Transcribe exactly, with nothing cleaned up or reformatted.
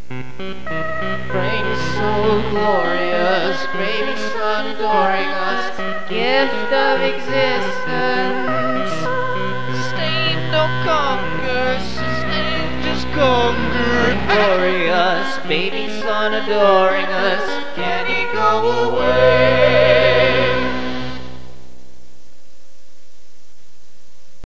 Rain so glorious, baby sun adoring us, gift of existence. Sustain, don't conquer, sustain, just conquer. Glorious, baby sun adoring us, can you go away?